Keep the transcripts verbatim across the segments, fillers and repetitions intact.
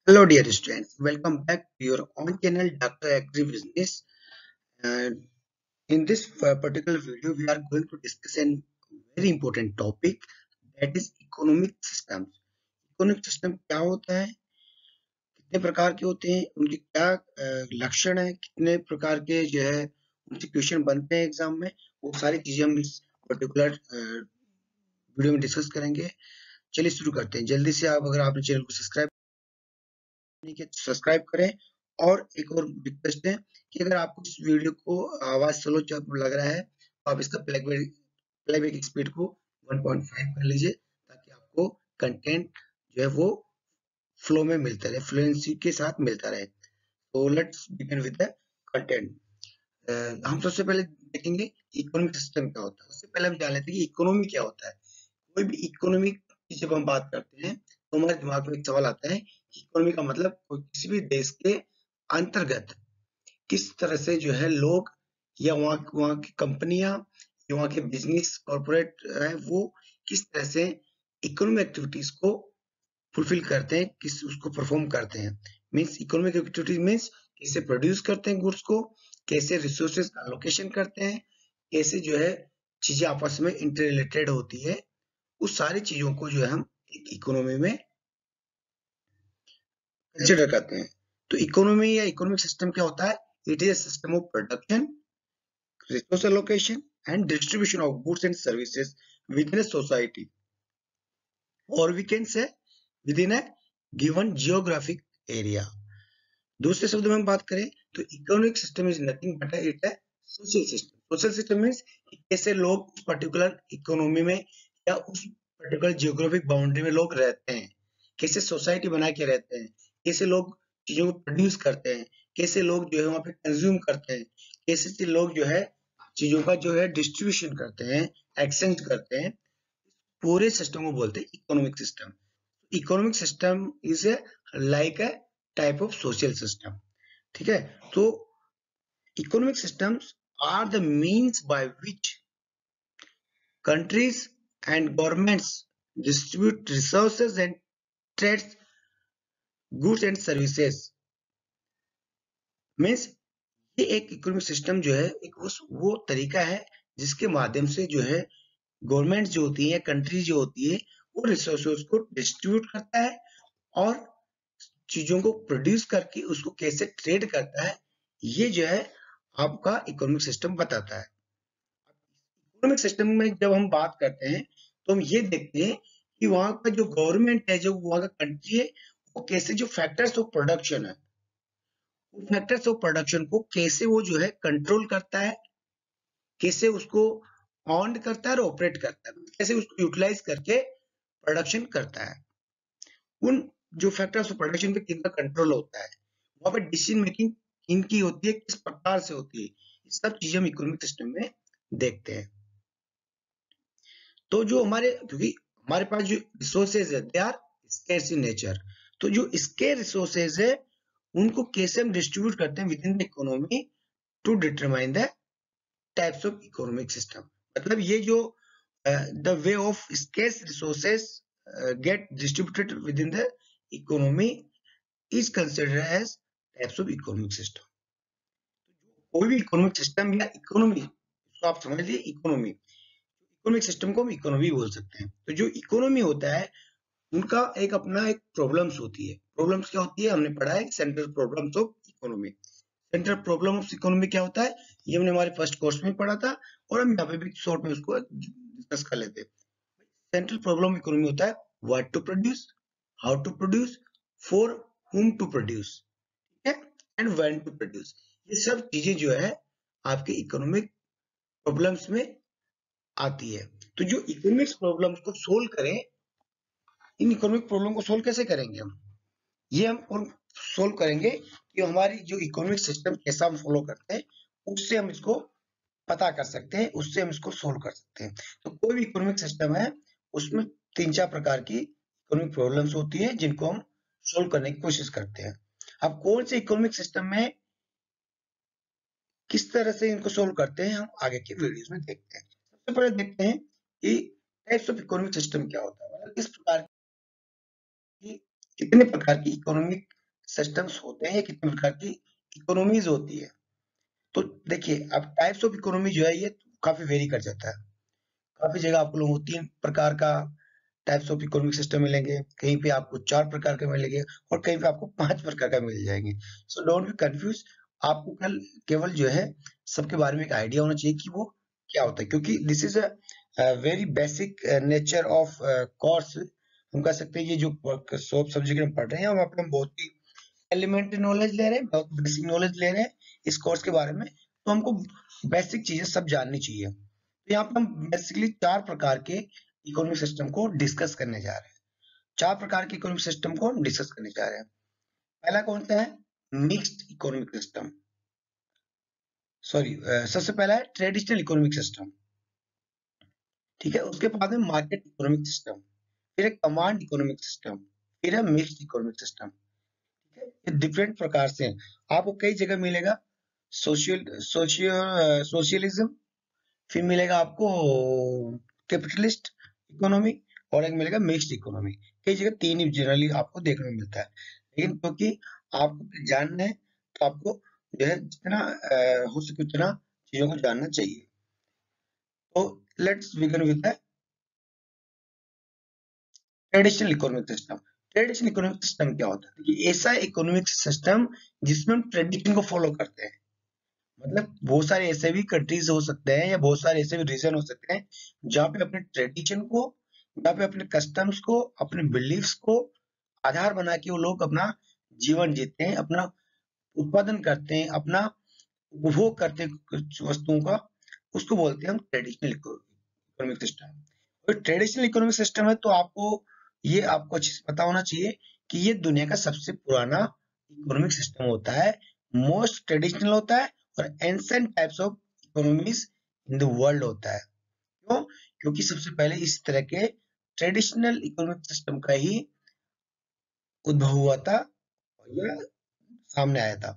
Hello, dear students. Welcome back to your own channel, Doctor Agribusiness. And in this uh, particular video, we are going to discuss a very important topic, that is economic systems. Economic system क्या होता है, कितने प्रकार के होते हैं, उनके क्या अ, लक्षण है, कितने प्रकार के जो है उनसे क्वेश्चन बनते हैं एग्जाम में, वो सारी चीजें हम इस पर्टिकुलर वीडियो में डिस्कस करेंगे। चलिए शुरू करते हैं। जल्दी से आप, अगर आपने चैनल को सब्सक्राइब नहीं किया तो सब्सक्राइब करें। और एक और रिक्वेस्ट है कि अगर आपको इस वीडियो को आवाज स्लो लग रहा है तो आप इसका प्लेबैक प्लेबैक स्पीड को वन पॉइंट फाइव कर लीजिए, ताकि आपको कंटेंट जो है वो फ्लो में मिलता रहे, फ्लुएंसी के साथ मिलता रहे। तो let's begin with the content. हम सबसे पहले देखेंगे इकोनॉमिक सिस्टम क्या होता है। उससे पहले हम जान लेते हैं कि इकोनॉमी क्या होता है। कोई भी इकोनॉमिक की जब हम बात करते हैं तो हमारे दिमाग में एक सवाल आता है कि इकोनॉमी का मतलब कोई किसी भी देश के अंतर्गत किस तरह से जो है लोग या वहाँ वहाँ की कंपनियां या वहाँ के बिजनेस कॉर्पोरेट है वो किस तरह से इकोनॉमिक एक्टिविटीज को फुलफिल करते हैं, किस उसको परफॉर्म करते हैं। मीन्स इकोनॉमिक एक्टिविटीज मीन्स कैसे प्रोड्यूस करते हैं गुड्स को, कैसे रिसोर्सेज का एलोकेशन करते हैं, कैसे जो है चीजें आपस में इंटर रिलेटेड होती है। उस सारी चीजों को जो है हम एक इकोनॉमी में कंसिडर करते हैं। तो इकोनॉमी या इकोनॉमिक सिस्टम क्या होता है? It is a system of production, resource allocation and distribution of goods and services within a society, or we can say within a given geographic area. दूसरे शब्द में हम बात करें तो economic system is nothing but it है social system. Social system means कैसे लोग उस पर्टिकुलर इकोनॉमी में या उस पर्टिकुलर जियोग्राफिक बाउंड्री में लोग रहते हैं, कैसे सोसाइटी बना के रहते हैं, कैसे लोग चीजों को प्रोड्यूस करते हैं, कैसे लोग जो है वहां पे कंज्यूम करते हैं, कैसे लोग जो है चीजों का जो है डिस्ट्रीब्यूशन करते हैं, एक्सचेंज करते हैं। पूरे सिस्टम को बोलते हैं economic system. Economic system is a like a type of social system. ठीक है, तो economic systems are the means by which countries and governments distribute resources and trade goods and services। Means ये एक economic system जो है एक उस वो तरीका है जिसके माध्यम से जो है गवर्नमेंट जो होती है, कंट्री जो होती है, वो रिसोर्सेज को डिस्ट्रीब्यूट करता है और चीजों को प्रोड्यूस करके उसको कैसे ट्रेड करता है, ये जो है आपका इकोनॉमिक सिस्टम बताता है। इकोनॉमिक सिस्टम में जब हम बात करते हैं तो हम ये देखते हैं कि वहां का जो गवर्नमेंट है, जो वहां का कंट्री है, वो कैसे जो फैक्टर्स ऑफ प्रोडक्शन है, वो फैक्टर्स ऑफ प्रोडक्शन को कैसे वो जो है कंट्रोल करता है, कैसे उसको ऑन करता है और ऑपरेट करता है, कैसे उसको यूटिलाइज करके प्रोडक्शन करता है। उन जो फैक्टर्स ऑफ प्रोडक्शन पे किनका कंट्रोल होता है, वहां पे डिसीजन मेकिंग किनकी होती है, किस प्रकार से होती है, ये सब चीजें हम इकोनॉमिक सिस्टम में देखते हैं। तो जो हमारे, क्योंकि हमारे पास जो रिसोर्सेज है they are scarce in nature, तो जो स्केर रिसोर्सेज है उनको कैसे हम डिस्ट्रीब्यूट करते हैं within the economy to determine the types of economic system. मतलब ये जो the way of scarce resources get distributed within the economy is considered as types of economic system. कोई भी इकोनॉमिक सिस्टम या economy, इसको आप समझ लीजिए इकोनॉमी, इकोनॉमिक सिस्टम को हम इकोनॉमी बोल सकते हैं। तो जो इकोनॉमी होता है उनका एक अपना एक प्रॉब्लम्स होती है। प्रॉब्लम्स क्या होती है, हमने पढ़ा है central problems of economy. Central problem of economy क्या होता है, ये हमने हमारे फर्स्ट कोर्स में पढ़ा था और हम यहाँ पे भी शॉर्ट में उसको डिस्कस कर लेते हैं। सेंट्रल प्रॉब्लम इकोनॉमी होता है what to produce, how to produce, for whom to produce, and when to produce. ये सब चीजें जो है आपके इकोनॉमिक प्रॉब्लम्स में आती है। तो जो इकोनॉमिक्स प्रॉब्लम्स को सोल्व करें, इन इकोनॉमिक प्रॉब्लम को सोल्व कैसे करेंगे हम, ये हम और सोल्व करेंगे कि हमारी जो इकोनॉमिक सिस्टम कैसा हम फॉलो करते हैं, उससे हम इसको पता कर सकते हैं, उससे हम इसको सोल्व कर सकते हैं। तो कोई भी इकोनॉमिक सिस्टम है उसमें तीन चार प्रकार की इकोनॉमिक प्रॉब्लम्स होती है जिनको हम सोल्व करने की कोशिश करते हैं। अब कौन से इकोनॉमिक सिस्टम में किस तरह से इनको सोल्व करते हैं हम आगे की वीडियोस में देखते हैं। सबसे पहले देखते हैं कि टाइप्स ऑफ इकोनॉमिक सिस्टम क्या होता है, मतलब किस प्रकार की कितने प्रकार की इकोनॉमिक सिस्टम्स होते हैं या कितने प्रकार की इकोनॉमीज होती है। तो देखिए अब टाइप्स ऑफ इकोनॉमी जो है ये काफी वेरी कर जाता है। काफी जगह आप लोगों को तीन प्रकार का टाइप्स ऑफ इकोनॉमिक सिस्टम मिलेंगे, कहीं पे आपको चार प्रकार के मिलेंगे और कहीं पे आपको पांच प्रकार का मिल जाएंगे। So don't be confuse. आपको कल केवल जो है सबके बारे में एक आइडिया होना चाहिए कि वो क्या होता है, क्योंकि this is a very basic nature of course. हम कह सकते हैं ये जो सब सब्जेक्ट हम पढ़ रहे हैं हम अपना बहुत ही एलिमेंट्री नॉलेज ले रहे हैं, बहुत बेसिक नॉलेज ले रहे हैं इस कोर्स के बारे में, तो हमको बेसिक चीजें सब जाननी चाहिए। तो यहाँ पे हम बेसिकली चार प्रकार के इकोनॉमिक सिस्टम को डिस्कस करने जा रहे हैं। चार प्रकार के इकोनॉमिक सिस्टम को हम डिस्कस करने जा रहे हैं। पहला कौन सा है? Mixed economic system. सॉरी, सबसे पहला है ट्रेडिशनल इकोनॉमिक सिस्टम। ठीक है, उसके बाद में मार्केट इकोनॉमिक सिस्टम, फिर है कमांड इकोनॉमिक सिस्टम, फिर है मिक्स्ड इकोनॉमिक सिस्टम। ठीक है, ये डिफरेंट प्रकार से हैं। आपको कई जगह मिलेगा सोशल सोशियो सोशलिज्म, फिर मिलेगा आपको कैपिटलिस्ट इकोनॉमी और एक मिलेगा मिक्स्ड इकोनॉमी। कई जगह तीन ही जनरली आपको देखने को मिलता है, लेकिन क्योंकि आपको जानना है तो आपको जो है जितना अ, हो सके उतना चीजों को जानना चाहिए। तो let's begin with the traditional economic system. Traditional economic system क्या होता है? कि ऐसा इकोनॉमिक सिस्टम जिसमें हम ट्रेडिशन को फॉलो करते हैं। मतलब बहुत सारे ऐसे भी कंट्रीज हो सकते हैं या बहुत सारे ऐसे भी रीजन हो सकते हैं जहाँ पे अपने ट्रेडिशन को, जहाँ पे अपने कस्टम्स को, अपने बिलीफ्स को आधार बना के वो लोग अपना जीवन जीते हैं, अपना उत्पादन करते हैं, अपना उपभोग करते हैं कुछ वस्तुओं का। उसको बोलते हैं हम ट्रेडिशनल इकोनॉमिक सिस्टम। और ट्रेडिशनल इकोनॉमिक सिस्टम है तो आपको ये आपको अच्छे से पता होना चाहिए कि ये दुनिया का सबसे पुराना इकोनॉमिक सिस्टम होता है, मोस्ट ट्रेडिशनल होता है और ancient types of economies in the world होता है। क्यों? क्योंकि सबसे पहले इस तरह के ट्रेडिशनल इकोनॉमिक सिस्टम का ही उद्भव हुआ था और यह सामने आया था।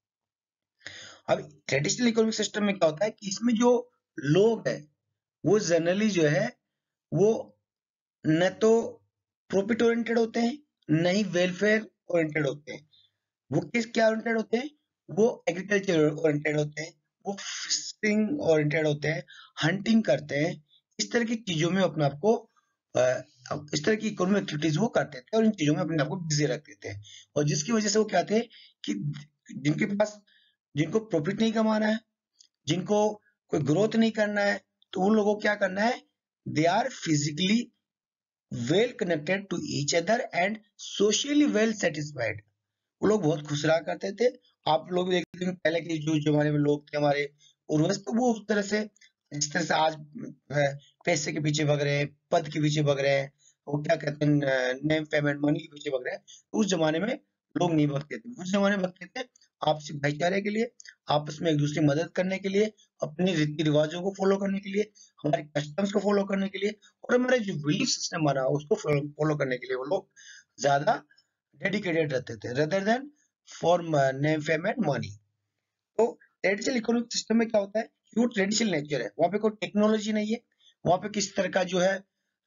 अब ट्रेडिशनल इकोनॉमिक सिस्टम में क्या होता है कि इसमें जो लोग है वो जनरली जो है वो न तो प्रॉफिट ओरिएंटेड होते हैं, न ही वेलफेयर ओरिएंटेड होते हैं। वो किस क्या ओरिएंटेड होते हैं? वो एग्रीकल्चर ओरिएंटेड होते हैं, वो फिशिंग ओरिएंटेड होते हैं, हंटिंग करते हैं। इस तरह की चीजों में अपने आप को अ, इस तरह की इकोनॉमिक एक्टिविटीज वो करते थे और इन चीजों में अपने आप को बिजी रखते थे। और जिसकी वजह से वो क्या थे कि जिनके पास, जिनको प्रॉफिट नहीं कमाना है, जिनको कोई ग्रोथ नहीं करना है, तो उन लोगों को क्या करना है? They are physically well connected to each other and socially well satisfied. वो लोग बहुत खुश रहा करते थे। आप लोग देखते हैं पहले के जो जमाने में लोग थे हमारे पूर्वज, तो वो उस तरह से जिस तरह से आज अ, पैसे के पीछे भग रहे हैं, पद के पीछे भग रहे हैं, वो क्या कहते हैं नेम फेम एंड मनी के पीछे भग रहे हैं, उस जमाने में लोग नहीं भगते थे। उस जमाने में भगते थे आपसी भाईचारे के लिए, आपस में एक दूसरे की मदद करने के लिए, अपने रीति रिवाजों को फॉलो करने के लिए, हमारे कस्टम्स को फॉलो करने के लिए और हमारे जो बिलीफ सिस्टम बना उसको फॉलो करने के लिए वो लोग ज्यादा डेडिकेटेड रहते थे rather than for name fame and money. तो ट्रेडिशनल इकोनॉमिक सिस्टम में क्या होता है कि वो ट्रेडिशनल नेचर है, वहां पे कोई टेक्नोलॉजी नहीं है, वहां पे किसी तरह का जो है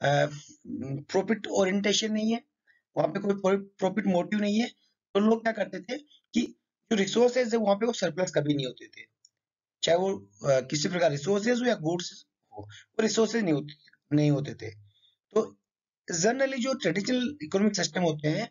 प्रॉफिट ओरिएंटेशन नहीं है, वहां पे कोई प्रॉफिट मोटिव नहीं है। तो लोग क्या करते थे कि जो रिसोर्सेज है वहां पे वो सरप्लस कभी नहीं होते थे, चाहे वो अ, किसी प्रकार रिसोर्सेज हो या गुड्स हो, वो रिसोर्सेज नहीं होते नहीं होते थे। तो जनरली जो ट्रेडिशनल इकोनॉमिक सिस्टम होते हैं,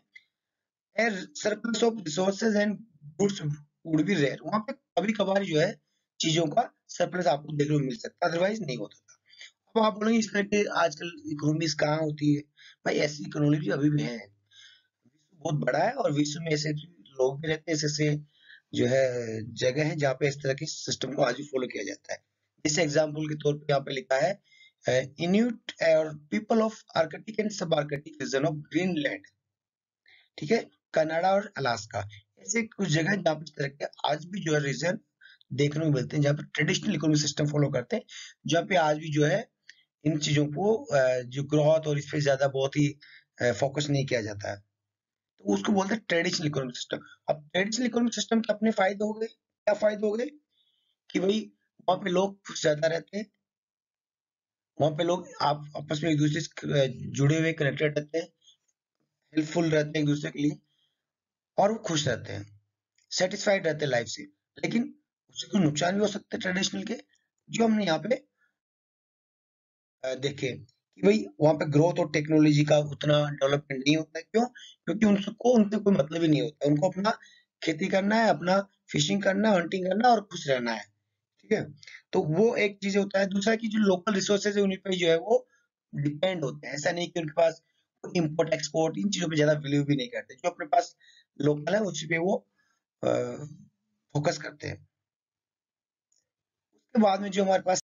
surplus of resources and goods would be rare. वहां पे कभी कभार जो है चीजों का सरप्लस आपको देखने को मिल सकता है, अदरवाइज नहीं होता था। अब आप बोलेंगे इस तरह के आजकल इकोनॉमीज कहाँ होती है? भाई ऐसी इकोनॉमी भी अभी भी है, विश्व बहुत बड़ा है और विश्व में ऐसे लोग भी रहते हैं, ऐसे ऐसे जो है जगह है जहाँ पे इस तरह के सिस्टम को आज भी फॉलो किया जाता है। जैसे एग्जाम्पल के तौर पे यहाँ पे लिखा है इन्यूट और people of Arctic and sub Arctic region of Greenland, ठीक है, कनाडा और अलास्का। ऐसे कुछ जगह जहाँ पे इस तरह के आज भी जो है रीजन देखने को मिलते हैं जहाँ पे ट्रेडिशनल इकोनॉमिक सिस्टम फॉलो करते हैं, जहाँ पे आज भी जो है इन चीजों को अ, जो ग्रोथ और इस पे ज्यादा बहुत ही फोकस नहीं किया जाता है। तो उसको बोलते हैं ट्रेडिशनल इकोनॉमिक सिस्टम। अब ट्रेडिशनल इकोनॉमिक सिस्टम के अपने फायदे हो गए, क्या फायदे हो गए? कि भाई वहां पे लोग खुश ज्यादा रहते हैं, वहां पे लोग आप आपस में एक दूसरे से जुड़े हुए कनेक्टेड रहते हैं, हेल्पफुल रहते हैं एक दूसरे के लिए, और वो खुश रहते हैं, सेटिस्फाइड रहते हैं लाइफ से। लेकिन उससे कुछ नुकसान भी हो सकते हैं ट्रेडिशनल के, जो हमने यहाँ पे अ, देखे कि भाई वहाँ पे ग्रोथ और टेक्नोलॉजी का उतना डेवलपमेंट नहीं होता है। क्यों? क्योंकि उनको उनसे कोई मतलब ही नहीं होता, उनको अपना खेती करना है, अपना फिशिंग करना है, हंटिंग करना है और खुश रहना है। ठीक है, तो वो एक चीज होता है। दूसरा कि जो लोकल रिसोर्सेज है उन्हीं पे जो है वो डिपेंड होते हैं। ऐसा नहीं कि उनके पास इंपोर्ट एक्सपोर्ट इन चीजों पे ज्यादा वैल्यू भी नहीं करते, जो अपने पास लोकल है उसी पे वो फोकस करते हैं। उसके बाद में जो हमारे पास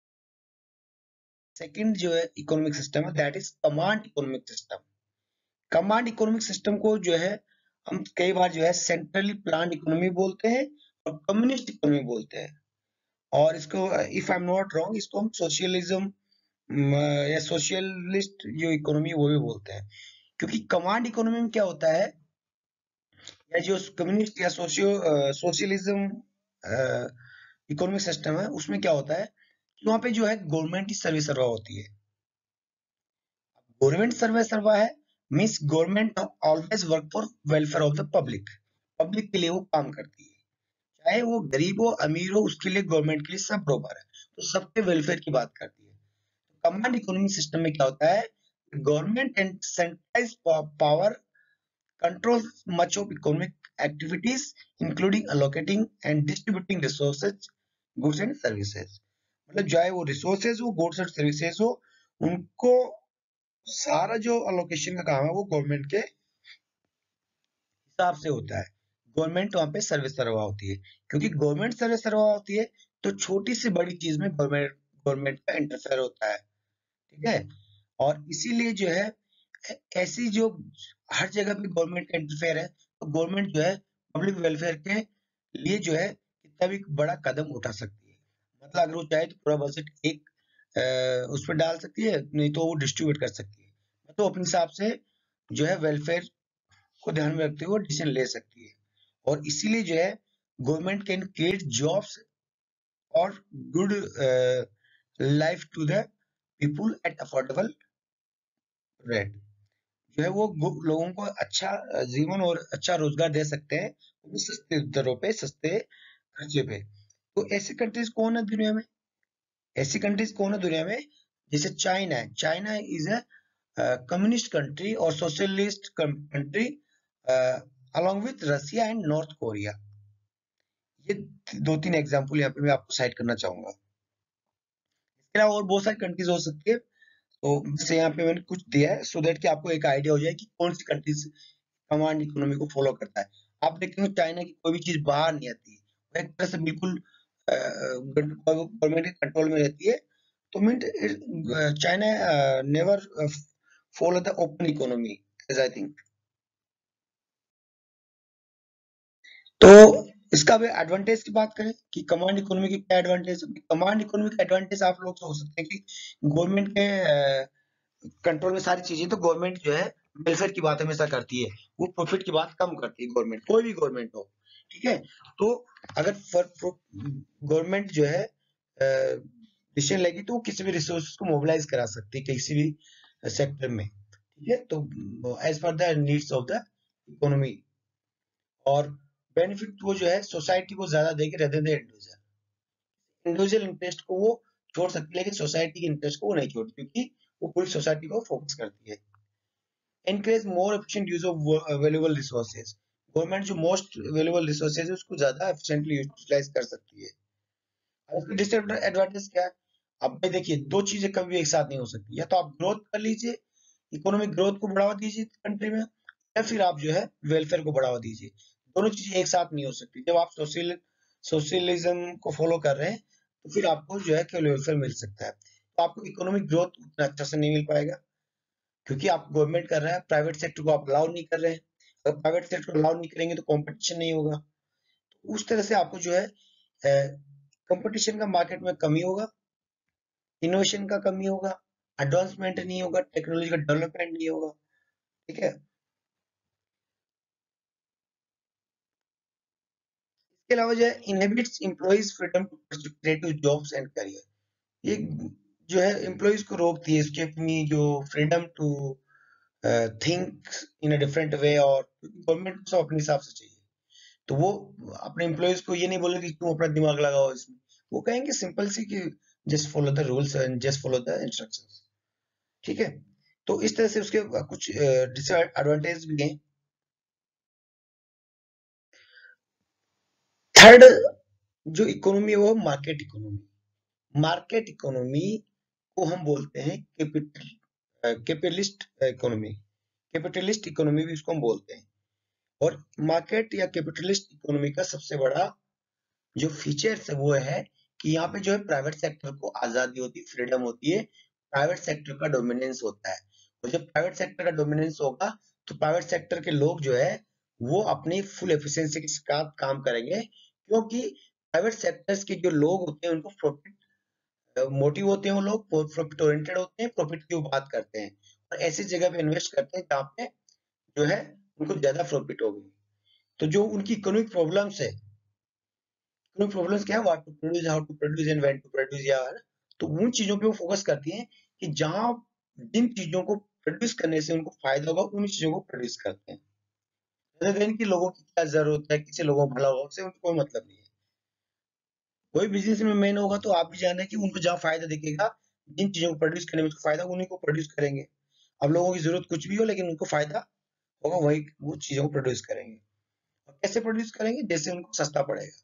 सेकंड जो है इकोनॉमिक सिस्टम है, that is command economic system. Command economic system को जो है हम कई बार जो है सेंट्रली प्लान्ड इकोनॉमी बोलते हैं और कम्युनिस्ट इकोनॉमी बोलते हैं। और इसको, if I am not wrong, इसको हम सोशलिज्म या सोशलिस्ट जो इकोनॉमी वो भी बोलते हैं। क्योंकि कमांड इकोनॉमी में क्या होता है, या जो कम्युनिस्ट या सोशियो सोशलिज्म इकोनॉमिक सिस्टम है, उसमें क्या होता है कि वहां पे जो है गवर्नमेंट की सर्विस सर्वा होती है। गवर्नमेंट सर्वे सर्वा है means government always work for welfare of the public. Public के लिए वो काम करती है, चाहे वो गरीब हो अमीर हो, उसके लिए गवर्नमेंट के लिए सब बराबर है, तो सबके वेलफेयर की बात करती है। कमांड इकोनॉमिक सिस्टम में क्या होता है, government and centralize power controls much of economic activities including allocating and distributing resources, goods and services। मतलब चाहे वो रिसोर्सेज हो, गुड्स और सर्विसेज हो, उनको सारा जो अलोकेशन का काम है वो गवर्नमेंट के हिसाब से होता है। गवर्नमेंट वहां पे सर्विस सर्वा होती है। क्योंकि गवर्नमेंट सर्विस सर्वा होती है तो छोटी से बड़ी चीज में गवर्नमेंट गवर्नमेंट का इंटरफेयर होता है। ठीक है, और इसीलिए जो है ऐसी जो हर जगह पे गवर्नमेंट का इंटरफेयर है, तो गवर्नमेंट जो है पब्लिक वेलफेयर के लिए जो है कितना भी बड़ा कदम उठा सकती है। मतलब अगर वो चाहे तो पूरा बजट एक अ, उस पर डाल सकती है, नहीं तो वो डिस्ट्रीब्यूट कर सकती है। तो अपने हिसाब से जो है वेलफेयर को ध्यान में रखते हुए डिसीजन ले सकती है। और इसीलिए जो है गवर्नमेंट कैन क्रिएट जॉब्स और good life to the people at affordable rate. जो है वो लोगों को अच्छा जीवन और अच्छा रोजगार दे सकते हैं, वो भी सस्ते दरों पे, सस्ते खर्चे पे। तो ऐसी कंट्रीज कौन है दुनिया में, ऐसी कंट्रीज कौन है दुनिया में, जैसे चाइना है। China is a communist country और socialist country along with Russia and North Korea. ये दो तीन एग्जांपल यहाँ पे मैं आपको साइड करना चाहूंगा। इसके अलावा और बहुत सारी कंट्रीज हो सकती है, तो जैसे यहाँ पे मैंने कुछ दिया है सो दैट कि आपको एक आइडिया हो जाए कि कौन सी कंट्रीज कमांड इकोनॉमी को फॉलो करता है। आप देखते हो चाइना की कोई भी चीज बाहर नहीं आती है, वो एक तरह से बिल्कुल गवर्नमेंट के कंट्रोल में रहती है। तो mean China never follow the open economy as I think. तो इसका भी एडवांटेज की बात करें कि कमांड इकोनॉमी की क्या एडवांटेज है। कमांड इकोनॉमी का एडवांटेज आप लोग सोच सकते हैं कि गवर्नमेंट के कंट्रोल में सारी चीजें, तो गवर्नमेंट जो है वेलफेयर की बात हमेशा करती है, वो प्रॉफिट की बात कम करती है गवर्नमेंट, कोई भी गवर्नमेंट हो। ठीक है, तो अगर गवर्नमेंट जो है डिसीजन लेगी तो वो किसी भी रिसोर्स को मोबिलाइज करा सकती है किसी भी सेक्टर में। ठीक है, तो as per the needs of the economy, और बेनिफिट वो जो है सोसाइटी को ज्यादा देगी rather than individual. Individual interest को वो छोड़ सकती है, लेकिन सोसाइटी के इंटरेस्ट को वो नहीं छोड़ती, क्योंकि वो पूरी सोसाइटी को फोकस करती है। encourage more efficient use of available resources। Government जो मोस्ट अवेलेबल रिसोर्सेज है उसको ज्यादा एफिशिएंटली यूटिलाइज कर सकती है। अब इसकी डिसएडवांटेज क्या है, अब भाई देखिए दो चीजें कभी एक साथ नहीं हो सकती। या तो आप ग्रोथ कर लीजिए, इकोनॉमिक ग्रोथ को बढ़ावा दीजिए कंट्री में, या फिर आप जो है वेलफेयर को बढ़ावा दीजिए। दोनों चीजें एक साथ नहीं हो सकती। जब आप सोशल सोशलिज्म को फॉलो कर रहे हैं तो फिर आपको जो है केवल वेलफेयर मिल सकता है, तो आपको इकोनॉमिक ग्रोथ उतना अच्छा से नहीं मिल पाएगा, क्योंकि आप गवर्नमेंट कर रहा है, प्राइवेट सेक्टर को आप अलाउ नहीं कर रहे हैं। अगर प्राइवेट सेक्टर को अलाउ नहीं करेंगे तो कंपटीशन नहीं होगा, तो उस तरह से आपको जो है कंपटीशन का मार्केट में कमी होगा, इनोवेशन का कमी होगा, एडवांसमेंट नहीं होगा, टेक्नोलॉजी का डेवलपमेंट नहीं होगा। ठीक है, इसके अलावा जो है inhibits employees freedom to pursue creative jobs and career. ये जो है एम्प्लॉइज को रोकती है इसकी अपनी जो freedom to think in a different way, और गवर्नमेंट को सब अपने हिसाब से चाहिए, तो वो अपने एम्प्लॉयज को ये नहीं बोलेगी तुम अपना दिमाग लगाओ इसमें, वो कहेंगे सिंपल सी कि just follow the rules and just follow the instructions. ठीक है, तो इस तरह से उसके कुछ डिसएडवांटेज भी हैं। थर्ड जो इकोनॉमी है वो मार्केट इकोनॉमी। मार्केट इकोनॉमी को हम बोलते हैं capital capitalist economy, capitalist economy भी इसको हम बोलते हैं। और मार्केट या कैपिटलिस्ट इकोनॉमी का सबसे बड़ा जो फीचर्स है वो है कि यहाँ पे जो है प्राइवेट सेक्टर को आजादी होती है, फ्रीडम होती है, प्राइवेट सेक्टर का डोमिनेंस होता है। और जब प्राइवेट सेक्टर का डोमिनेंस होगा तो प्राइवेट सेक्टर के लोग जो है वो अपनी फुल एफिशिएंसी के साथ काम करेंगे, क्योंकि प्राइवेट सेक्टर्स के जो लोग होते हैं उनको प्रॉफिट मोटिव होते हैं, वो लोग प्रॉफिट ओरिएंटेड होते हैं, प्रॉफिट की वो बात करते हैं और ऐसी जगह पे इन्वेस्ट करते हैं जहाँ पे जो है उनको ज्यादा प्रॉफिट होगी। तो जो उनकी इकोनॉमिक प्रॉब्लम्स है, इकोनॉमिक प्रॉब्लम्स क्या है, what to produce, how to produce and when to produce, या तो उन चीजों पे वो फोकस करती हैं कि जहां जिन चीजों को प्रोड्यूस करने से उनको फायदा होगा उन चीजों को प्रोड्यूस करते हैं, rather than कि लोगों की क्या जरूरत है, किसी लोगों को भला होगा उससे उनको कोई मतलब नहीं है। कोई बिजनेस में मेन होगा तो आप भी जान रहे हैं कि उनको जहाँ फायदा दिखेगा, जिन चीजों को प्रोड्यूस करने में उसको फायदा होगा उन्हीं को प्रोड्यूस करेंगे। अब लोगों की जरूरत कुछ भी हो लेकिन उनको फायदा होगा वही वो चीजों को प्रोड्यूस करेंगे। और कैसे प्रोड्यूस करेंगे, जैसे उनको सस्ता पड़ेगा।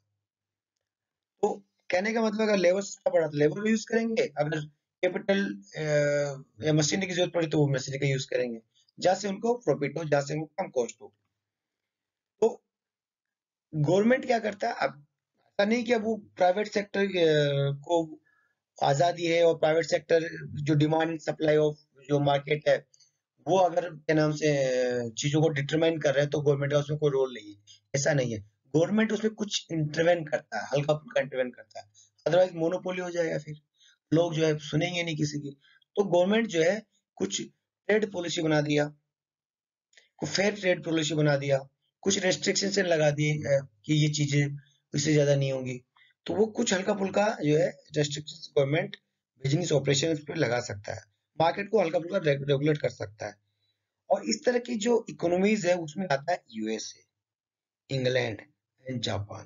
तो कहने का मतलब अगर लेबर सस्ता पड़ा तो लेबर का यूज करेंगे, अगर कैपिटल या मशीनरी की जरूरत पड़ी तो वो मशीनरी का यूज करेंगे, जहां से उनको प्रॉफिट हो, जहां से उनको कम कॉस्ट हो। तो गवर्नमेंट क्या करता है, अब ऐसा नहीं कि अब वो प्राइवेट सेक्टर को आजादी है और प्राइवेट सेक्टर जो डिमांड सप्लाई ऑफ जो मार्केट है वो अगर क्या नाम से चीजों को डिटरमाइन कर रहे हैं तो गवर्नमेंट का उसमें कोई रोल नहीं है, ऐसा नहीं है। गवर्नमेंट उसमें कुछ इंटरवेन करता है, हल्का फुल्का इंटरवेन करता है, अदरवाइज मोनोपोली हो जाएगा, फिर लोग जो है सुनेंगे नहीं किसी की। तो गवर्नमेंट जो है कुछ ट्रेड पॉलिसी बना दिया, कुछ फेयर ट्रेड पॉलिसी बना दिया, कुछ रेस्ट्रिक्शन लगा दिए अ, कि ये चीजें इससे ज्यादा नहीं होंगी। तो वो कुछ हल्का फुल्का जो है रेस्ट्रिक्शन गवर्नमेंट बिजनेस ऑपरेशन पे लगा सकता है, मार्केट को हल्का फुल्का रेगुलेट कर सकता है। और इस तरह की जो इकोनॉमीज है उसमें आता है यूएसए, इंग्लैंड एंड जापान,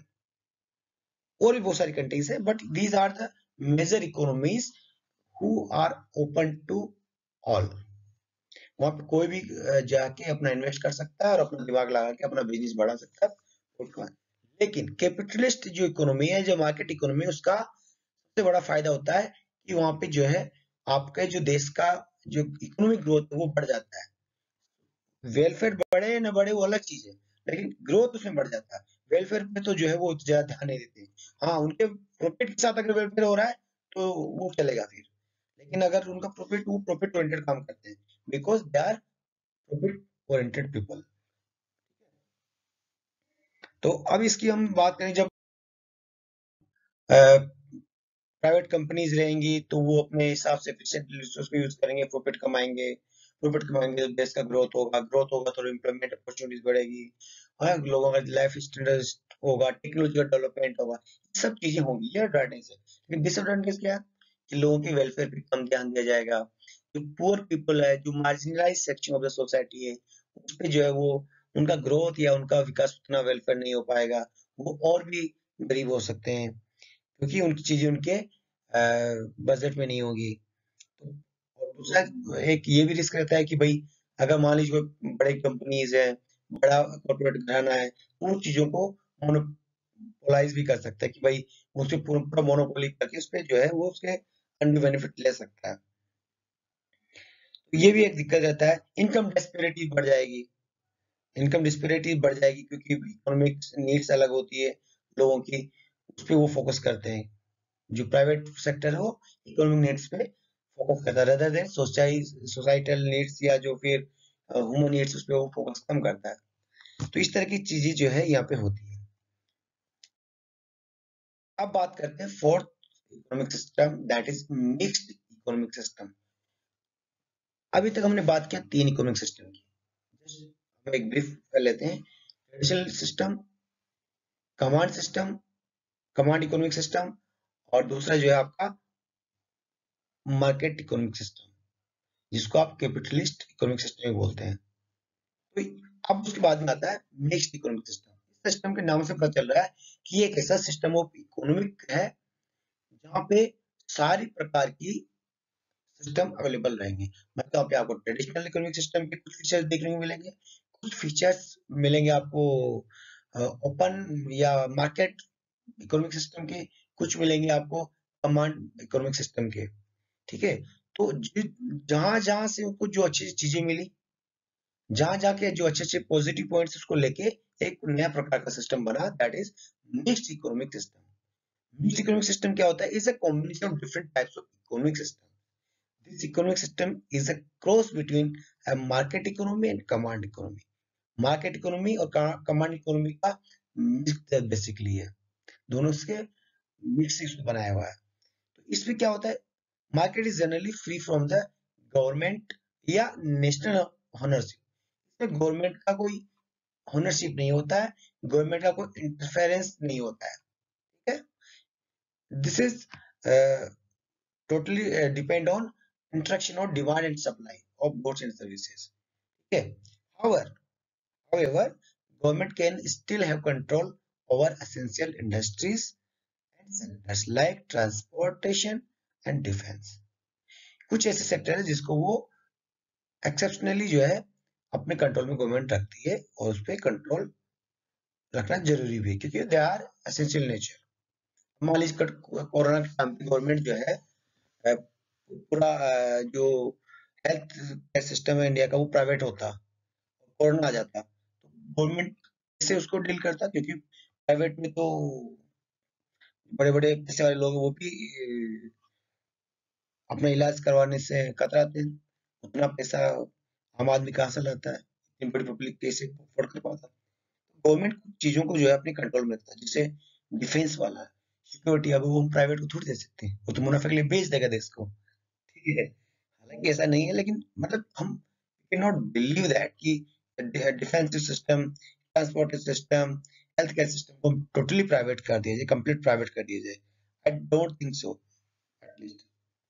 और भी बहुत सारी कंट्रीज है, but these are the major economies who are open to all. वहां पे कोई भी अ, जाके अपना इन्वेस्ट कर सकता है और अपना दिमाग लगा के अपना बिजनेस बढ़ा सकता है। लेकिन कैपिटलिस्ट जो इकोनॉमी है, जो मार्केट इकोनॉमी है, उसका सबसे बड़ा फायदा होता है कि वहां पे जो है आपके जो देश का जो इकोनॉमिक ग्रोथ है वो बढ़ जाता है। वेलफेयर बढ़े या न बढ़े वो अलग चीज है, लेकिन ग्रोथ उसमें बढ़ जाता है। वेलफेयर पे तो जो है वो ज्यादा ध्यान नहीं देते। हाँ, उनके प्रॉफिट के साथ अगर वेलफेयर हो रहा है तो वो चलेगा फिर, लेकिन अगर उनका प्रॉफिट, वो प्रॉफिट ओरिएंटेड काम करते हैं, because they are profit oriented people. तो अब इसकी हम बात करें, जब प्राइवेट कंपनीज रहेंगी तो वो अपने हिसाब से एफिशिएंट रिसोर्स को यूज करेंगे, प्रॉफिट कमाएंगे, प्रॉफिट कमाएंगे तो देश का ग्रोथ होगा, ग्रोथ होगा तो एम्प्लॉयमेंट अपॉर्चुनिटीज बढ़ेगी, हाँ, लोगों का लाइफ स्टैंडर्ड होगा, टेक्नोलॉजी का डेवलपमेंट होगा, ये सब चीजें होंगी, ये एडवांटेज है। लेकिन डिसएडवांटेज क्या है कि लोगों के वेलफेयर पे कम ध्यान दिया जाएगा, जो पुअर पीपल है, जो marginalize section of the society है, उस पे जो है वो उनका ग्रोथ या उनका विकास, उतना वेलफेयर नहीं हो पाएगा, वो और भी गरीब हो सकते हैं, क्योंकि उनकी चीजें उनके बजट में नहीं होगी। तो और दूसरा एक ये भी रिस्क रहता है कि भाई अगर मान लीजिए कोई बड़ी कंपनीज है, बड़ा कॉर्पोरेट घराना है, तो उन चीजों को मोनोपोलाइज भी कर सकता है कि भाई उससे पूरा पूरा मोनोपोली करके उस पे जो है वो उसके अनडू बेनिफिट ले सकता है। तो ये भी एक दिक्कत रहता है। इनकम डिस्पैरिटी बढ़ जाएगी, इनकम डिस्पैरिटी बढ़ जाएगी क्योंकि इकोनॉमिक नीड्स अलग होती है लोगों की, उस पे वो फोकस करते हैं। जो प्राइवेट सेक्टर है वो इकोनॉमिक नीड्स पे फोकस करता है, रेदर देन सोसाइटल नीड्स या जो फिर ह्यूमन नीड्स, उस पे वो फोकस कम करता है। तो इस तरह की चीजें जो है यहाँ पे होती है। अब बात करते हैं fourth economic system, that is mixed economic system. अभी तक हमने बात किया तीन इकोनॉमिक सिस्टम की, हम एक ब्रीफ कर लेते हैं। Traditional system, command system, command economic system, और दूसरा जो है आपका मार्केट इकोनॉमिक सिस्टम। जिसको आप कैपिटलिस्ट इकोनॉमिक सिस्टम में बोलते हैं। तो अब उसके बाद में आता है मिक्स्ड इकोनॉमिक सिस्टम। इस सिस्टम के नाम से पता चल रहा है कि एक ऐसा सिस्टम ऑफ इकोनॉमिक है जहाँ पे सारी प्रकार की सिस्टम अवेलेबल रहेंगे। मतलब यहाँ पे आपको ट्रेडिशनल इकोनॉमिक सिस्टम के कुछ फीचर्स देखने को मिलेंगे, कुछ फीचर्स मिलेंगे आपको ओपन या मार्केट इकोनॉमिक सिस्टम के, कुछ मिलेंगे आपको कमांड इकोनॉमिक सिस्टम के। ठीक है, तो जहां जहां से उनको जो अच्छी चीजें मिली, जहां जाके जो अच्छे अच्छे पॉजिटिव पॉइंट्स उसको लेके एक नया प्रकार का सिस्टम बना, that is mixed economic system. Mixed economic system क्या होता है? Is a combination of different types of economic system. This economic system is a cross between a market economy and command economy. Market economy और command economy का mix basically है, दोनों के mix इसको बनाया हुआ है। तो इसमें क्या होता है? Market is generally free from the government या नेशनल ओनरशिप। इसमें गवर्नमेंट का कोई ओनरशिप नहीं होता है, गवर्नमेंट का कोई इंटरफेरेंस नहीं होता है। ठीक है, this is totally uh, depend on interaction of demand and supply of goods and services. Okay, however however government can still have control over essential industries and sectors like transportation and defense. कुछ ऐसे sector है जिसको वो exceptionally जो है अपने control में government रखती है, और उस पर कंट्रोल रखना जरूरी भी है क्योंकि दे आर एसेंशियल नेचर। मान लीजिए कोरोना के टाइम पे गवर्नमेंट जो है पूरा जो हेल्थ केयर सिस्टम है इंडिया का वो प्राइवेट होता, कोरोना आ जाता, तो गवर्नमेंट कैसे उसको डील करता? क्योंकि प्राइवेट में तो बड़े बड़े पैसे वाले लोग वो भी अपना इलाज करवाने से कतराते हैं, उतना पैसा आम आदमी कहाँ से लाता है, इतनी बड़ी पब्लिक कैसे अफोर्ड कर पाता? गवर्नमेंट कुछ चीजों को जो है अपने कंट्रोल में रखता है, जैसे डिफेंस वाला सिक्योरिटी, अब वो हम प्राइवेट को थोड़ी दे सकते हैं, वो तो मुनाफे के लिए बेच देगा देश को। ठीक है, हालांकि ऐसा नहीं है, लेकिन मतलब हम कैन नॉट बिलीव दैट कि defence system, transport system, health care system को टोटली प्राइवेट कर दिया जाए, कंप्लीट प्राइवेट कर दिया जाए। I don't think so, at least.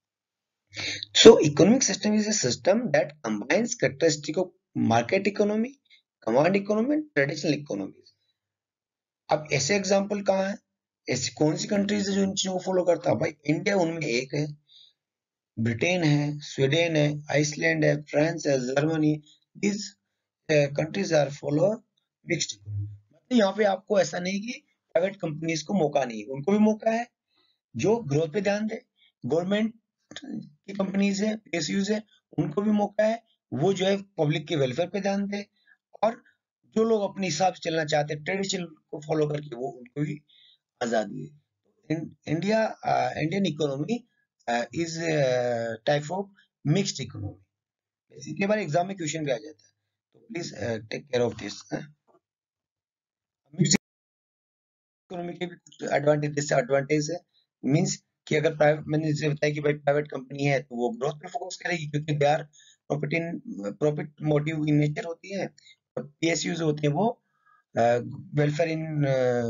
So economic system is a system that combines characteristic of market economy, command economy and traditional economies. अब ऐसे example कहाँ है? ऐसी कौन सी कंट्रीज है जो इन चीजों को फॉलो करता है? भाई इंडिया उनमें एक है, ब्रिटेन है, स्वीडन है, आइसलैंड है, फ्रांस है, Germany, this countries are follow mixed economy. मतलब यहाँ पे आपको ऐसा नहीं कि प्राइवेट कंपनीज को मौका नहीं है, उनको भी मौका है जो ग्रोथ पे ध्यान दे। गवर्नमेंट की कंपनीज है, पीएसयूज है, उनको भी मौका है वो जो है पब्लिक के वेलफेयर पे ध्यान दे। और जो लोग अपने हिसाब से चलना चाहते हैं ट्रेडिशन को फॉलो करके, वो उनको भी आजादी है। India Indian economy is type of mixed economy. इसके बारे एग्जाम में क्वेश्चन भी आ जाता है, तो please take care of this. Mixed economy के भी कुछ एडवांटेज डिसएडवांटेज है। मींस कि अगर प्राइवेट, मैंने जैसे बताया कि भाई प्राइवेट कंपनी है तो वो ग्रोथ पे फोकस करेगी क्योंकि they are profit in profit motive in nature होती है, और पीएसयूज होते हैं वो welfare in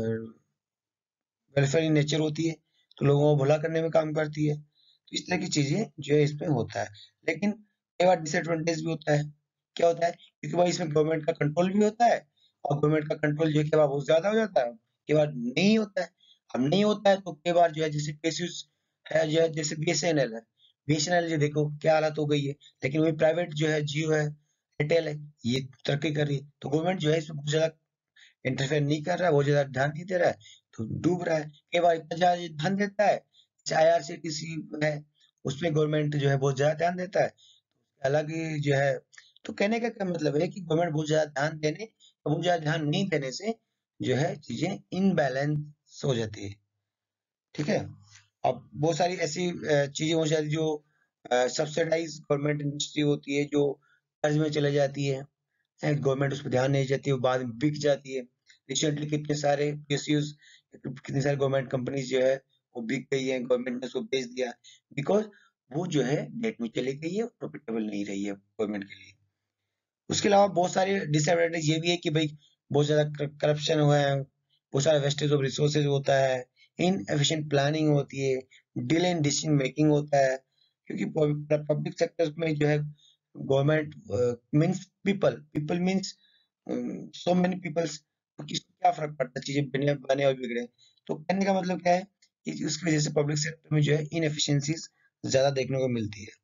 welfare in nature होती है, तो लोगों को भला करने में काम करती है। तो इस तरह की चीजें जो है इसमें होता है, लेकिन कई बार डिसएडवांटेज भी होता है। क्या होता है? क्योंकि भाई इसमें गवर्नमेंट का कंट्रोल भी होता है, और गवर्नमेंट का कंट्रोल जो है कई बार बहुत ज्यादा हो जाता है, कई बार नहीं होता है। अब नहीं होता है तो कई बार जो है जैसे पीएसयूज है, जो है जैसे बीएसएनएल है, बीएसएनएल जो देखो क्या हालत हो गई है, लेकिन वही प्राइवेट जो है जियो है, एयरटेल है, ये तरक्की कर रही है, तो गवर्नमेंट जो है इसमें बहुत ज्यादा इंटरफेयर नहीं कर रहा है, बहुत ज्यादा ध्यान नहीं दे रहा है, तो डूब रहा है। कई बार इतना ज्यादा ध्यान देता है, चाहे आरसीटीसी है उसमें गवर्नमेंट जो है बहुत ज्यादा ध्यान देता है, हालांकि जो है, तो कहने का क्या मतलब है कि गवर्नमेंट बहुत ज्यादा ध्यान देने और बहुत ज्यादा ध्यान नहीं देने से जो है चीजें इनबैलेंस हो जाती है। ठीक है, अब बहुत सारी ऐसी अ, चीजें हो जाती है जो सब्सिडाइज गवर्नमेंट इंडस्ट्री होती है, जो कर्ज में चले जाती है, गवर्नमेंट उस पर ध्यान नहीं देती है, बाद में बिक जाती है। रिसेंटली कितने सारे पीएसयूज, कितनी सारी गवर्नमेंट कंपनीज जो है वो बिक गई है, गवर्नमेंट ने उसको बेच दिया, बिकॉज वो जो है डेट में चली गई है, प्रॉफिटेबल नहीं रही है गवर्नमेंट के लिए। उसके अलावा बहुत सारे डिसएडवांटेज ये भी है कि भाई बहुत ज्यादा करप्शन हुआ है, बहुत सारा वेस्टेज ऑफ रिसोर्सेज होता है, इनएफिशिएंट प्लानिंग होती है, डिले इन डिसीजन मेकिंग होता है, क्योंकि पब्लिक सेक्टर में जो है government means people, people means so many peoples, तो किसको क्या फर्क पड़ता है चीजें बने बने और बिगड़े। तो कहने का मतलब क्या है कि उसकी वजह से पब्लिक सेक्टर में जो है इनएफिशिएंसीज ज्यादा देखने को मिलती है।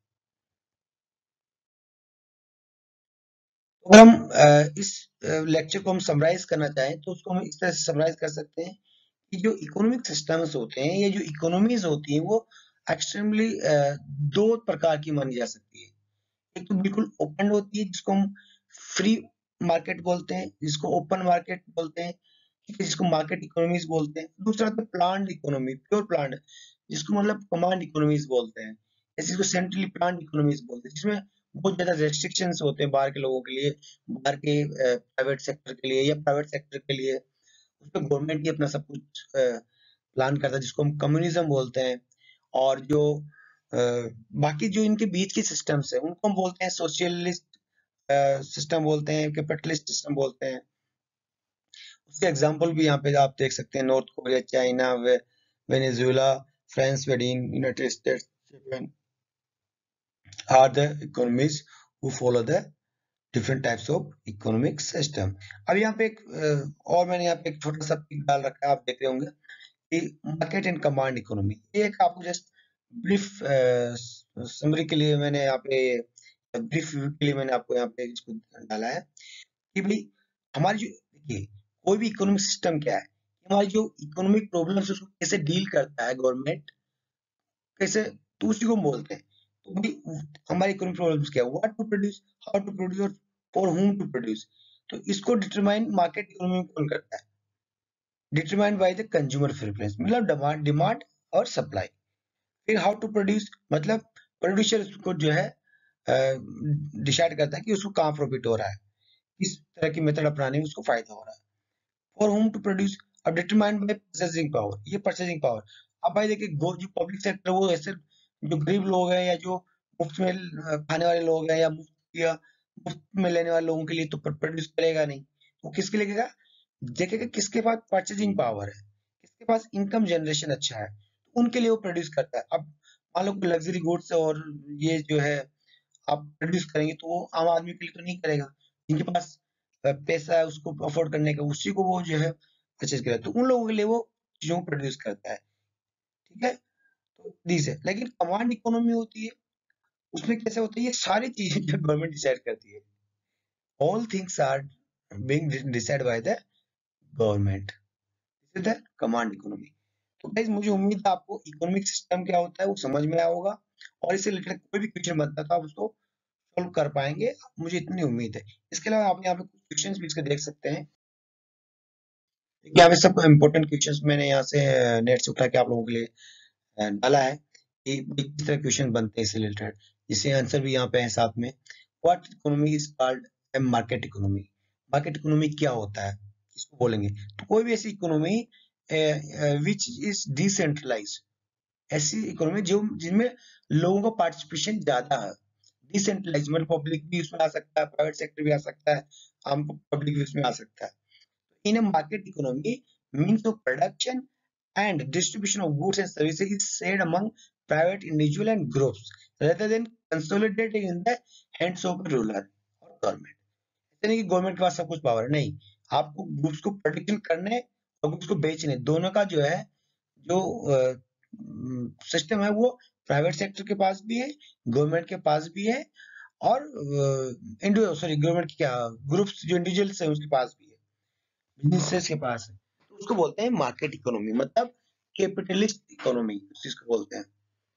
अगर हम अ, इस लेक्चर को हम समराइज करना चाहें तो उसको हम इस तरह से समराइज कर सकते हैं कि जो इकोनॉमिक सिस्टम्स होते हैं या जो इकोनॉमीज होती हैं वो एक्सट्रीमली दो प्रकार की मानी जा सकती है। एक तो बिल्कुल ओपन होती है जिसको हम फ्री मार्केट बोलते हैं, जिसको ओपन मार्केट बोलते हैं, ठीक है, जिसको मार्केट इकोनॉमीज बोलते हैं। दूसरा तो प्लान्ड इकोनॉमी, प्योर प्लान्ड, जिसको मतलब कमांड इकोनॉमीज बोलते हैं, ऐसे जिसको सेंट्रली प्लान्ड इकोनॉमीज बोलते हैं, जिसमें बहुत ज्यादा रेस्ट्रिक्शंस होते हैं बाहर के लोगों के लिए, बाहर के प्राइवेट सेक्टर के लिए या प्राइवेट सेक्टर के लिए। उसमें गवर्नमेंट ही अपना सब कुछ प्लान करता है, जिसको हम कम्युनिज्म बोलते हैं। और जो अ, बाकी जो इनके बीच के सिस्टम्स है उनको हम बोलते हैं सोशलिस्ट सिस्टम बोलते हैं, कैपिटलिस्ट सिस्टम बोलते हैं। उसके एग्जांपल भी यहाँ पे आप देख सकते हैं, North Korea, China, way, Venezuela, France, Sweden, United States, Japan are the economies who follow the different types of economic system. अब यहाँ पे एक अ, और मैंने यहाँ पे एक छोटा सा पिक डाल रखा है, आप देख रहे होंगे कि मार्केट एंड कमांड इकोनॉमी। ये एक आपको जस्ट ब्रीफ समरी के लिए मैंने यहाँ पे, ब्रीफ के लिए मैंने आपको यहाँ पे इसको डाला है कि भाई हमारी जो, देखिए, कोई भी इकोनॉमिक सिस्टम क्या है, हमारी जो इकोनॉमिक प्रॉब्लम्स उसको कैसे डील करता है गवर्नमेंट, कैसे, तो उसी को हम बोलते हैं। तो भाई हमारी इकोनॉमिक प्रॉब्लम्स क्या है, what to produce, how to produce और फॉर whom टू प्रोड्यूस। तो इसको डिटरमाइन मार्केट इकोनॉमी में कौन करता है, determined by the consumer preference, मतलब डिमांड डिमांड और सप्लाई। फिर हाउ टू प्रोड्यूस, मतलब प्रोड्यूसर उसको जो है डिसाइड करता है कि उसको कहाँ प्रॉफिट हो रहा है, किस तरह की मेथड अपनाने में उसको फायदा हो रहा है। फॉर होम टू प्रोड्यूस, अब डिटरमाइंड बाय परचेजिंग पावर, ये परचेजिंग पावर। अब भाई देखिए, गो जो पब्लिक सेक्टर वो ऐसे जो गरीब लोग हैं या जो मुफ्त में अ, खाने वाले लोग हैं या मुफ्त या मुफ्त में लेने वाले लोगों के लिए तो प्रोड्यूस करेगा नहीं। वो किसके लिए करेगा, देखेगा किसके पास परचेजिंग पावर है, किसके पास इनकम जनरेशन अच्छा है, तो उनके लिए वो प्रोड्यूस करता है। अब मान लो लग्जरी गुड्स और ये जो है आप प्रोड्यूस करेंगे तो वो आम आदमी के लिए तो नहीं करेगा, जिनके पास अ, पैसा है उसको अफोर्ड करने का, उसी को वो जो है परचेज करेगा, तो उन लोगों के लिए वो चीजों को प्रोड्यूस करता है। ठीक है, तो दिस है। लेकिन कमांड इकोनॉमी होती है, उसमें कैसे होता है, ये सारी चीजें जो गवर्नमेंट डिसाइड करती है, all things are being decide by the government, this is the command economy. तो गाइस मुझे उम्मीद है आपको इकोनॉमिक सिस्टम क्या होता है वो समझ में आया होगा, और इससे रिलेटेड कोई भी क्वेश्चन बनता है तो आप उसको सॉल्व कर पाएंगे, मुझे इतनी उम्मीद है। इसके अलावा आप यहाँ पे कुछ क्वेश्चंस भी इसके देख सकते हैं। यहाँ पे सब इम्पोर्टेंट क्वेश्चंस मैंने यहाँ से नेट से उठा के आप लोगों के लिए अ, डाला है कि भाई किस तरह क्वेश्चन बनते हैं इससे रिलेटेड, जिससे आंसर भी यहाँ पे है साथ में। What economy is called a market economy, market economy क्या होता है, इसको बोलेंगे। तो कोई भी ऐसी इकोनॉमी विच इज डिसेंट्रलाइज्ड, ऐसी इकोनॉमी जो जिनमें लोगों का पार्टिसिपेशन ज्यादा है। डिसेंट्रलाइज मतलब पब्लिक भी उसमें आ सकता है, प्राइवेट सेक्टर भी आ सकता है, आम पब्लिक भी उसमें आ सकता है। In a market economy, means of production and distribution of goods and services is shared among private individual and groups rather than consolidated in the hands of a ruler or government। ऐसा नहीं कि government के पास सब कुछ power है, नहीं, आपको goods को प्रोडक्शन करने और गुड्स को बेचने दोनों का जो है, जो सिस्टम है वो प्राइवेट सेक्टर के पास भी है, गवर्नमेंट के पास भी है, और इंडिविजुअल सॉरी गवर्नमेंट की क्या, ग्रुप्स जो इंडिविजुअल्स है उसके पास भी है, बिजनेसेस के पास है। तो उसको बोलते हैं मार्केट इकोनॉमी, मतलब कैपिटलिस्ट इकोनॉमी जिसको बोलते हैं।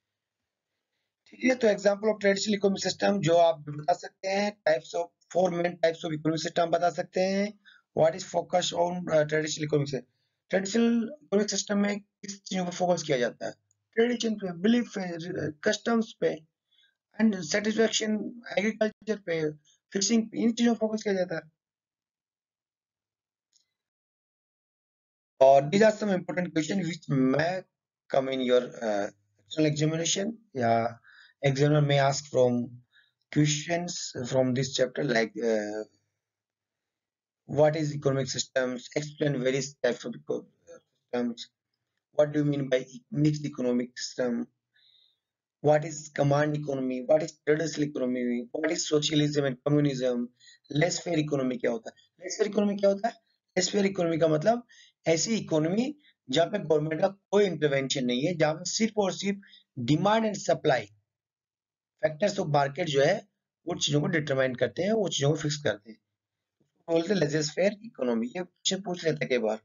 ठीक है, तो example of traditional economic system जो आप बता सकते हैं, types of four main types of economic system बता सकते हैं। What is focus on traditional economic system, traditional economic system में किस चीजों पर फोकस किया जाता है, ट्रेडिशन पे, बिलीफ पे, कस्टम्स पे, एंड सेटिस्फेक्शन, एग्रीकल्चर पे, फिशिंग पे, इन चीजों पर फोकस किया जाता है। और these are some important questions which may come in your uh, external examination. Yeah, examiner may ask from questions from this chapter like uh, what is economic systems, explain various types of eco- uh, systems, what do you mean by mixed economic system, what is command economy, what is traditional economy, what is socialism and communism, laissez faire economy क्या होता है। Less faire economy क्या होता है? Less faire economy का मतलब ऐसी economy जहाँ पे गवर्नमेंट का कोई इंटरवेंशन नहीं है, जहाँ पे सिर्फ और सिर्फ demand and supply factors of market जो है वो चीजों को डिटरमाइन करते हैं, वो चीजों को फिक्स करते हैं, बोलते हैं लेजर फेयर इकोनॉमी। ये क्वेश्चन पूछ लेते हैं कई बार।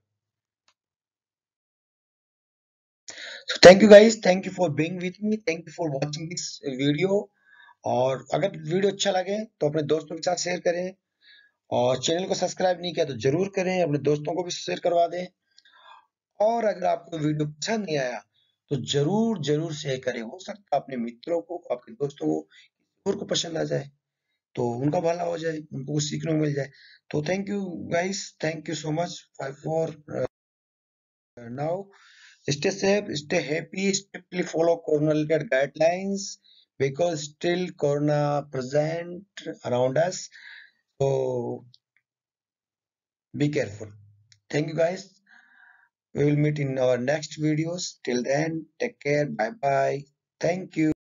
So thank you guys, thank you for being with me, thank you for watching this video। और अगर वीडियो अच्छा लगे तो अपने दोस्तों के साथ शेयर करें, और चैनल को सब्सक्राइब नहीं किया तो जरूर करें, अपने दोस्तों को भी शेयर करवा दें। और अगर आपको वीडियो पसंद नहीं आया तो जरूर जरूर शेयर करें, हो सकता है अपने मित्रों को, आपके दोस्तों को, किसी और को पसंद आ जाए, तो उनका भला हो जाए, उनको कुछ सीखने को मिल जाए। तो thank you guys, thank you so much for now. Stay safe, stay happy, strictly follow corona related guidelines because still corona present around us. So be careful. Thank you guys. We will meet in our next videos. Till then, take care. Bye bye. Thank you.